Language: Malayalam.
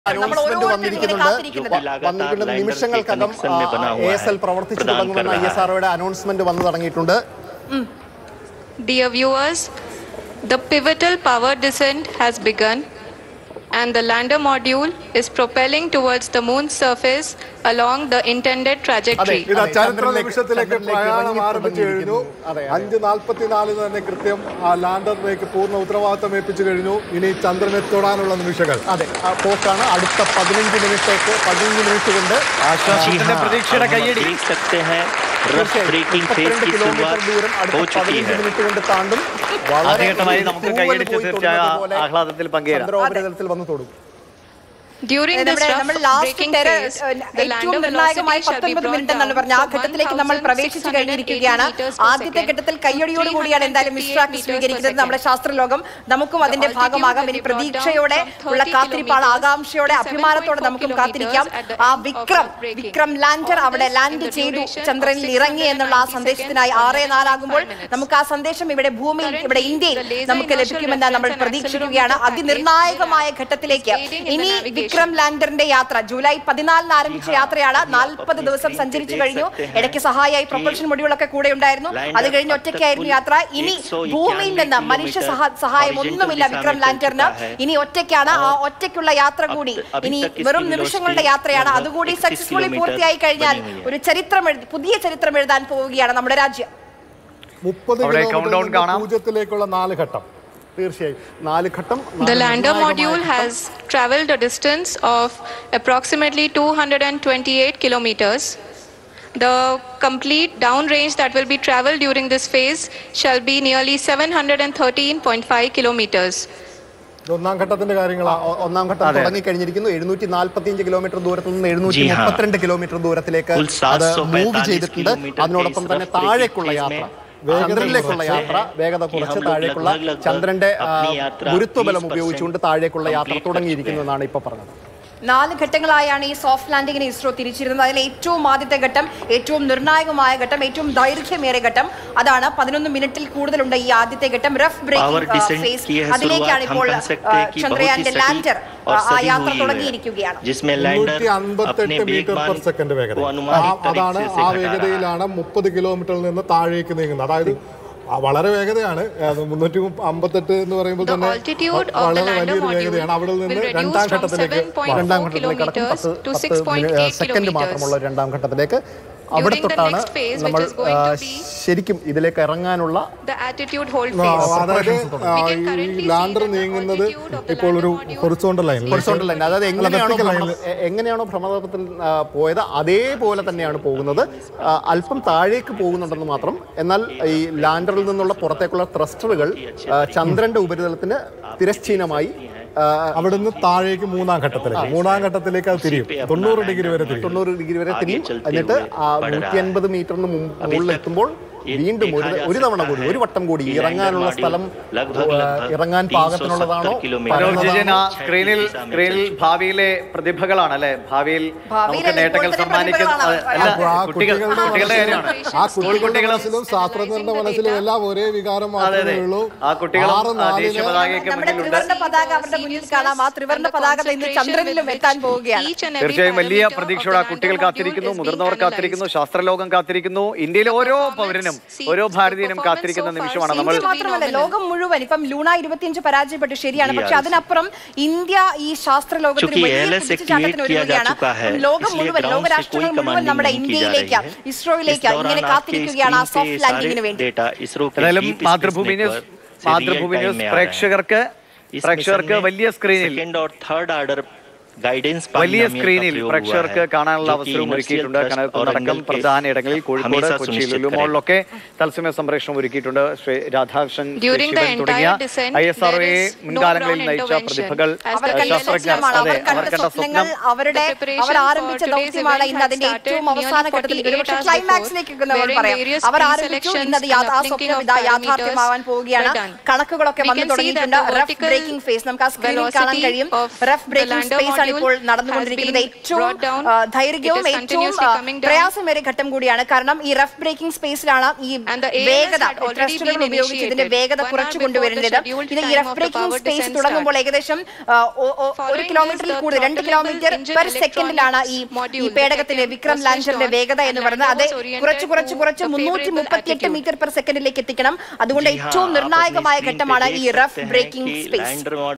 announcement വന്നിരിക്കുന്നുണ്ട് നിമിഷങ്ങൾക്കകം ASL പ്രവർത്തിച്ചു തുടങ്ങുമെന്ന ISROയുടെ announcement വന്നു തുടങ്ങിയിട്ടുണ്ട്. Dear viewers, the pivotal power descent has begun and the lander module is propelling towards the moon's surface along the intended trajectory. ഇത് ചരിത്ര നിമിഷത്തിലേക്ക് പ്രയാണം ആരംഭിച്ചു കഴിഞ്ഞു. 5:44 തന്നെ കൃത്യം ആ ലാൻഡറിലേക്ക് പൂർണ്ണ ഉത്തരവാദിത്തം ഏൽപ്പിച്ചു കഴിഞ്ഞു. ഇനി ചന്ദ്രനെ തൊടാനുള്ള നിമിഷങ്ങൾ. അതെ, പോക്കാണ്. അടുത്ത 15 മിനിറ്റ് കൊണ്ട് ആശ്വാസത്തിന്റെ പ്രതീക്ഷയുടെ കയ്യടി മിനിറ്റ് കൊണ്ട് താണ്ടും. ആദ്യഘട്ടമായി നമുക്ക് കയ്യടിച്ച് തീർച്ചയായും ആഹ്ലാദത്തിൽ പങ്കുചേരാം. ചന്ദ്രോപരിതലത്തിൽ വന്നു തൊടും. During this breaking phase, the lander velocity shall be brought down from 1,680 ആദ്യത്തെ ഘട്ടത്തിൽ കയ്യടിയോട് കൂടിയാണ് എന്തായാലും മിസ്ട്രാക്ക് സ്വീകരിക്കുന്നത്. നമ്മുടെ ശാസ്ത്രലോകം നമുക്കും അതിന്റെ ഭാഗമാകാം. ഇനി പ്രതീക്ഷയോടെ ഉള്ള കാത്തിരിപ്പാണ്, ആകാംക്ഷയോടെ അഭിമാനത്തോടെ നമുക്കും കാത്തിരിക്കാം. ആ വിക്രം ലാൻഡർ അവിടെ ലാൻഡ് ചെയ്തു, ചന്ദ്രനിൽ ഇറങ്ങി എന്നുള്ള ആ സന്ദേശത്തിനായി 6:04 ആകുമ്പോൾ നമുക്ക് ആ സന്ദേശം ഇവിടെ ഭൂമിയിൽ, ഇവിടെ ഇന്ത്യയിൽ നമുക്ക് ലഭിക്കുമെന്ന് നമ്മൾ പ്രതീക്ഷിക്കുകയാണ്. അതിനിർണായകമായ ഘട്ടത്തിലേക്ക് ഇനി വിക്രം ലാൻഡറിന്റെ യാത്ര ജൂലൈ 14 ആരംഭിച്ച യാത്രയാണ്. 40 ദിവസം സഞ്ചരിച്ചു കഴിഞ്ഞു. ഇടയ്ക്ക് സഹായിയായി പ്രൊപ്പൽഷൻ മൊഡ്യൂളൊക്കെ കൂടെ ഉണ്ടായിരുന്നു. അത് കഴിഞ്ഞ് ഒറ്റയ്ക്കായിരുന്നു യാത്ര. ഇനി ഭൂമിയിൽ നിന്ന് മനുഷ്യ സഹായം ഒന്നുമില്ല വിക്രം ലാൻഡറിന്. ഇനി ഒറ്റയ്ക്കാണ്. ആ ഒറ്റയ്ക്കുള്ള യാത്ര കൂടി ഇനി വെറും നിമിഷങ്ങളുടെ യാത്രയാണ്. അതുകൂടി സക്സസ്ഫുള്ളി പൂർത്തിയായി കഴിഞ്ഞാൽ ഒരു പുതിയ ചരിത്രം എഴുതാൻ പോവുകയാണ് നമ്മുടെ രാജ്യം. 30 കിലോമീറ്ററിലേക്കുള്ള 4 ഘട്ടം. The lander module has traveled a distance of approximately 228 kilometers. The complete downrange that will be traveled during this phase shall be nearly 713.5 kilometers. ഒന്നാം ഘട്ടത്തിന്റെ ഒന്നാം ഘട്ടം തുടങ്ങി കഴിഞ്ഞിരിക്കുന്നു. 745 കിലോമീറ്റർ ദൂരത്തിൽ നിന്ന് 732 കിലോമീറ്റർ ദൂരത്തിലേക്ക് അത് മൂവ് ചെയ്തിട്ടുണ്ട്. അതിനോടൊപ്പം തന്നെ താഴേക്കുള്ള യാത്ര, ചന്ദ്രനിലേക്കുള്ള യാത്ര വേഗത കുറച്ച് താഴേക്കുള്ള ചന്ദ്രന്റെ ഗുരുത്വബലം ഉപയോഗിച്ചുകൊണ്ട് താഴേക്കുള്ള യാത്ര തുടങ്ങിയിരിക്കുന്നതാണ് ഇപ്പോൾ പറഞ്ഞത്. 4 ഘട്ടങ്ങളായാണ് ഈ സോഫ്റ്റ് ലാൻഡിങ്ങിന് ഇസ്രോ തിരിച്ചിരുന്നത്. അതിൽ ഏറ്റവും ആദ്യത്തെ ഘട്ടം, ഏറ്റവും നിർണായകമായ ഘട്ടം, ഏറ്റവും ദൈർഘ്യമേറിയ ഘട്ടം, അതാണ് 11 മിനിറ്റിൽ കൂടുതലുണ്ട് ഈ ആദ്യത്തെ ഘട്ടം, റഫ് ബ്രേക്കിംഗ് ഫേസ്. അതിലേക്കാണ് ഇപ്പോൾ ചന്ദ്രയാന്റെ ലാൻഡർ ആ യാത്ര തുടങ്ങിയിരിക്കുകയാണ്. 158 മീറ്റർ/സെക്കൻഡ് വേഗത. അതാണ് ആ വേഗതയിലാണ് 30 കിലോമീറ്ററിൽ നിന്ന് താഴേക്ക് നീങ്ങുന്നത്. അതായത് വളരെ വേഗതയാണ്. 358 എന്ന് പറയുമ്പോൾ തന്നെ വളരെ വലിയൊരു വേഗതയാണ്. അവിടെ നിന്ന് രണ്ടാം ഘട്ടത്തിലേക്ക് കടക്കും. 10 സെക്കൻഡ് മാത്രമുള്ള രണ്ടാം ഘട്ടത്തിലേക്ക്. അവിടെ തൊട്ടാണ് നമ്മൾ ശരിക്കും ഇതിലേക്ക് ഇറങ്ങാനുള്ള ലാൻഡർ നീങ്ങുന്നത്. ഇപ്പോൾ ഒരു ഹൊറിസോണ്ടൽ ലൈൻ, അതായത് എങ്ങനെയാണോ ഭ്രമണപഥത്തിൽ പോയത് അതേപോലെ തന്നെയാണ് പോകുന്നത്. അല്പം താഴേക്ക് പോകുന്നുണ്ടെന്ന് മാത്രം. എന്നാൽ ഈ ലാൻഡറിൽ നിന്നുള്ള പുറത്തേക്കുള്ള ത്രസ്റ്ററുകൾ ചന്ദ്രന്റെ ഉപരിതലത്തിന് തിരശ്ചീനമായി അവിടുന്ന് താഴേക്ക് മൂന്നാം ഘട്ടത്തിലേക്ക് അത് തിരിയും. 90 ഡിഗ്രി വരെ തിരിയും. എന്നിട്ട് 180 മീറ്ററിന് മുകളിൽ എത്തുമ്പോൾ വീണ്ടും ഒരു തവണ കൂടി, ഒരു വട്ടം കൂടി ഇറങ്ങാനുള്ള സ്ഥലം ഇറങ്ങാൻ പാകത്തിനുള്ളതാണോ? സ്ക്രീനിൽ ഭാവിയിലെ പ്രതിഭകളാണ് അല്ലെ, ഭാവിയിൽ നമുക്ക് നേട്ടങ്ങൾ സമ്മാനിക്കുന്ന കുട്ടികളുടെ മനസ്സിലും ശാസ്ത്രജ്ഞരുടെ മനസ്സിലും എല്ലാം ഒരേ വികാരം മാത്രമേ ഉള്ളൂ. ആ കുട്ടികൾ ദേശീയ പതാകയ്ക്ക് മുന്നിലുണ്ട്. തീർച്ചയായും വലിയ പ്രതീക്ഷയോടെ ആ കുട്ടികൾ കാത്തിരിക്കുന്നു, മുതിർന്നവർ കാത്തിരിക്കുന്നു, ശാസ്ത്രലോകം കാത്തിരിക്കുന്നു. ഇന്ത്യയിലെ ഓരോ പൗരനും, ഓരോ ഭാരതീയനും കാത്തിരിക്കുന്ന നിമിഷമാണ്. നമ്മൾ മാത്രമല്ല ലോകം മുഴുവൻ, ഇപ്പം ലൂണ 25 പരാജയപ്പെട്ടു, ശരിയാണ്. പക്ഷെ അതിനപ്പുറം ഇന്ത്യ ഈ ശാസ്ത്രലോകത്തിന് ലോകം മുഴുവൻ, ലോകരാഷ്ട്രങ്ങൾ മുഴുവൻ നമ്മുടെ ഇന്ത്യയിലേക്ക്, ഇസ്രോയിലേക്ക് ഇങ്ങനെ കാത്തിരിക്കുകയാണ് ആ സോഫ്റ്റ് ലാൻഡിങ്ങിന് വേണ്ടി. ഏതായാലും മാതൃഭൂമി ന്യൂസ് പ്രേക്ഷകർക്ക് വലിയ സ്ക്രീനിൽ പ്രേക്ഷകർക്ക് കാണാനുള്ള അവസരവും ഒരുക്കിയിട്ടുണ്ട്. കനകക്കുണ്ടടക്കം പ്രധാന ഇടങ്ങളിൽ, കോഴിക്കോട്, കൊച്ചി, ലുലുമോളിലൊക്കെ തത്സമയ സംപ്രേഷണം ഒരുക്കിയിട്ടുണ്ട്. ശ്രീ രാധാകൃഷ്ണൻ തുടങ്ങിയ ISROയെ മുൻകാലങ്ങളിൽ നയിച്ച പ്രതിഭകൾ, ശാസ്ത്രജ്ഞർ, അവർ കണ്ട സ്വപ്നം, അവർ ആരംഭിച്ച ദൗത്യമാണ് ഇന്ന് അതിന്റെ ഏറ്റവും അവസാന ഘട്ടത്തിൽ, ക്ലൈമാക്സിലേക്ക് അവർ ആരംഭിച്ചു. ഇന്നത് ആ സ്വപ്നം ഇതാ യാഥാർത്ഥ്യമാവാൻ പോവുകയാണ്. കണക്കുകളൊക്കെ വന്നു തുടങ്ങിയിട്ടുണ്ട്. റഫ് ബ്രേക്കിംഗ് ഫേസ് നമുക്ക് ആ സ്ക്രീനിൽ കാണാൻ കഴിയും. റഫ് ബ്രേക്കിംഗ് ഫേസ് ആണ് ഇപ്പോൾ നടന്നുകൊണ്ടിരിക്കുന്നത് ഏറ്റവും ദൈർഘ്യവും ഏറ്റവും പ്രയാസമേറിയ ഘട്ടം കൂടിയാണ്. കാരണം ഈ റഫ് ബ്രേക്കിംഗ് സ്പേസിലാണ് ഈ വേഗത ത്രസ്റ്ററുകൾ ഉപയോഗിച്ച് ഇതിന്റെ വേഗത കുറച്ചു കൊണ്ടുവരേണ്ടത്. ഇത് ഈ റഫ് ബ്രേക്കിംഗ് സ്പേസ് തുടങ്ങുമ്പോൾ ഏകദേശം 1 കിലോമീറ്ററിൽ കൂടുതൽ 2 കിലോമീറ്റർ പെർ സെക്കൻഡിലാണ് ഈ പേടകത്തിന്റെ വിക്രം ലാൻഡറിന്റെ വേഗത എന്ന് പറയുന്നത്. അത് കുറച്ച് 338 മീറ്റർ പെർ സെക്കൻഡിലേക്ക് എത്തിക്കണം. അതുകൊണ്ട് ഏറ്റവും നിർണായകമായ ഘട്ടമാണ് ഈ റഫ് ബ്രേക്കിംഗ് സ്പേസ്.